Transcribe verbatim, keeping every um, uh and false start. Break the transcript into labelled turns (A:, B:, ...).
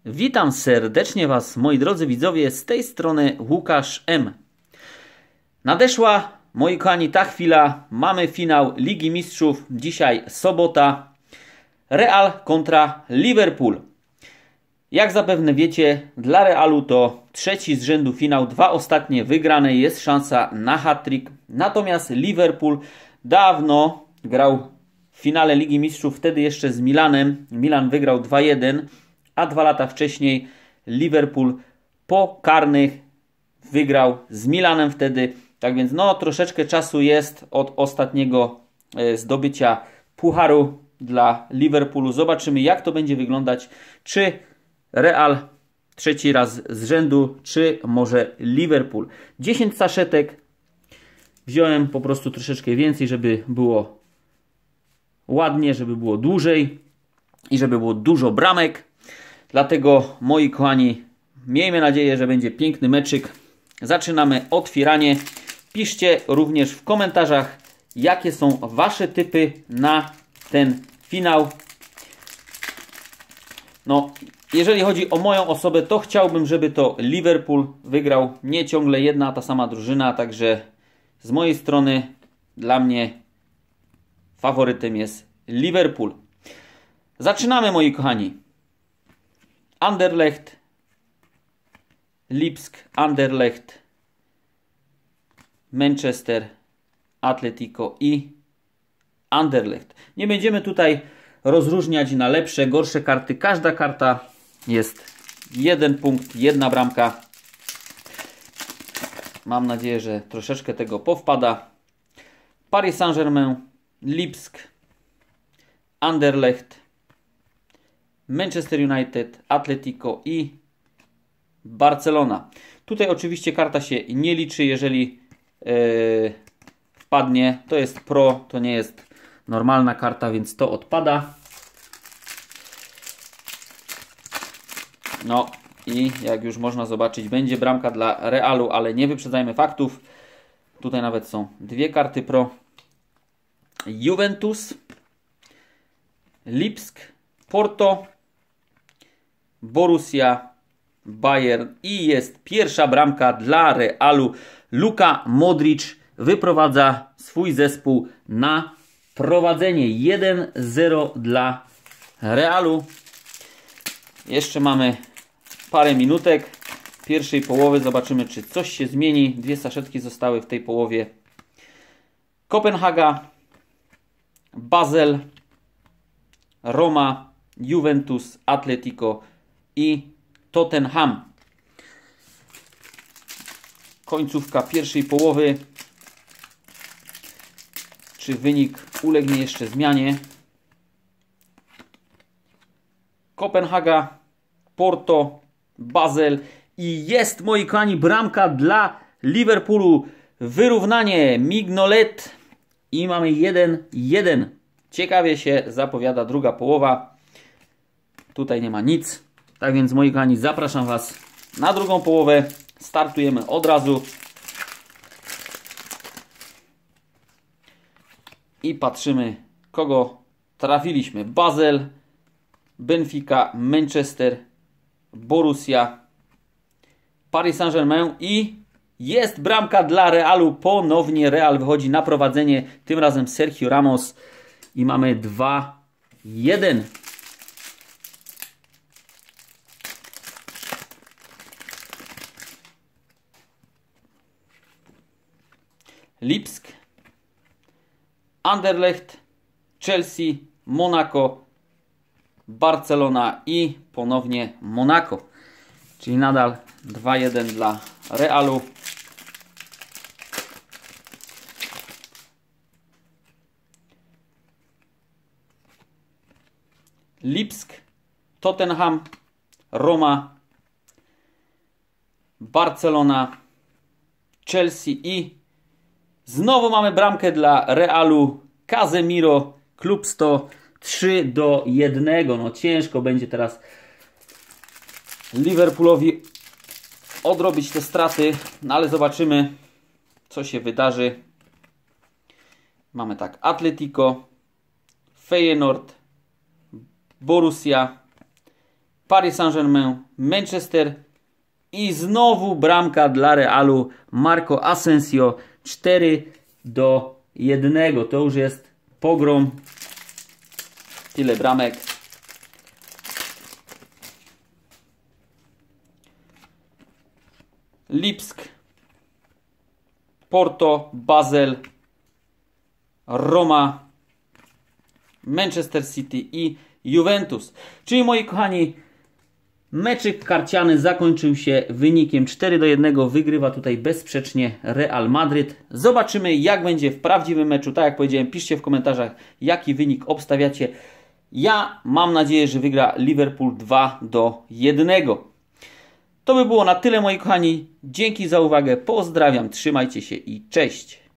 A: Witam serdecznie Was, moi drodzy widzowie, z tej strony Łukasz M. Nadeszła, moi kochani, ta chwila. Mamy finał Ligi Mistrzów. Dzisiaj sobota. Real kontra Liverpool. Jak zapewne wiecie, dla Realu to trzeci z rzędu finał. Dwa ostatnie wygrane. Jest szansa na hat-trick. Natomiast Liverpool dawno grał w finale Ligi Mistrzów. Wtedy jeszcze z Milanem. Milan wygrał dwa jeden. A dwa lata wcześniej Liverpool po karnych wygrał z Milanem wtedy. Tak więc no troszeczkę czasu jest od ostatniego zdobycia pucharu dla Liverpoolu. Zobaczymy, jak to będzie wyglądać. Czy Real trzeci raz z rzędu, czy może Liverpool. dziesięć saszetek. Wziąłem po prostu troszeczkę więcej, żeby było ładnie, żeby było dłużej i żeby było dużo bramek. Dlatego, moi kochani, miejmy nadzieję, że będzie piękny meczyk. Zaczynamy otwieranie. Piszcie również w komentarzach, jakie są Wasze typy na ten finał. No, jeżeli chodzi o moją osobę, to chciałbym, żeby to Liverpool wygrał. Nie ciągle jedna ta sama drużyna, także z mojej strony dla mnie faworytem jest Liverpool. Zaczynamy, moi kochani. Anderlecht, Lipsk, Anderlecht, Manchester, Atletico i Anderlecht. Nie będziemy tutaj rozróżniać na lepsze, gorsze karty. Każda karta jest jeden punkt, jedna bramka. Mam nadzieję, że troszeczkę tego powpada. Paris Saint-Germain, Lipsk, Anderlecht, Manchester United, Atletico i Barcelona. Tutaj oczywiście karta się nie liczy, jeżeli yy, wpadnie. To jest pro, to nie jest normalna karta, więc to odpada. No i jak już można zobaczyć, będzie bramka dla Realu, ale nie wyprzedzajmy faktów. Tutaj nawet są dwie karty pro. Juventus, Lipsk, Porto, Borussia, Bayern i jest pierwsza bramka dla Realu. Luka Modric wyprowadza swój zespół na prowadzenie. jeden zero dla Realu. Jeszcze mamy parę minutek pierwszej połowy. Zobaczymy, czy coś się zmieni. Dwie saszetki zostały w tej połowie. Kopenhaga, Basel, Roma, Juventus, Atletico i Tottenham. Końcówka pierwszej połowy. Czy wynik ulegnie jeszcze zmianie? Kopenhaga, Porto, Basel i jest, moi kochani, bramka dla Liverpoolu. Wyrównanie, Mignolet i mamy jeden jeden. Ciekawie się zapowiada druga połowa. Tutaj nie ma nic. Tak więc, moi kochani, zapraszam Was na drugą połowę. Startujemy od razu. I patrzymy, kogo trafiliśmy. Basel, Benfica, Manchester, Borussia, Paris Saint-Germain i jest bramka dla Realu. Ponownie Real wychodzi na prowadzenie. Tym razem Sergio Ramos. I mamy dwa jeden. Lipsk, Anderlecht, Chelsea, Monaco, Barcelona i ponownie Monaco. Czyli nadal dwa jeden dla Realu. Lipsk, Tottenham, Roma, Barcelona, Chelsea i znowu mamy bramkę dla Realu. Casemiro, klub sto, trzy do jednego. No ciężko będzie teraz Liverpoolowi odrobić te straty, no ale zobaczymy, co się wydarzy. Mamy tak, Atletico, Feyenoord, Borussia, Paris Saint-Germain, Manchester i znowu bramka dla Realu, Marco Asensio, cztery do jednego. To już jest pogrom. Tyle bramek. Lipsk, Porto, Basel, Roma, Manchester City i Juventus. Czyli moi kochani, meczyk karciany zakończył się wynikiem cztery do jednego. Wygrywa tutaj bezsprzecznie Real Madryt. Zobaczymy, jak będzie w prawdziwym meczu. Tak jak powiedziałem, piszcie w komentarzach, jaki wynik obstawiacie. Ja mam nadzieję, że wygra Liverpool dwa do jednego. To by było na tyle, moi kochani. Dzięki za uwagę. Pozdrawiam, trzymajcie się i cześć.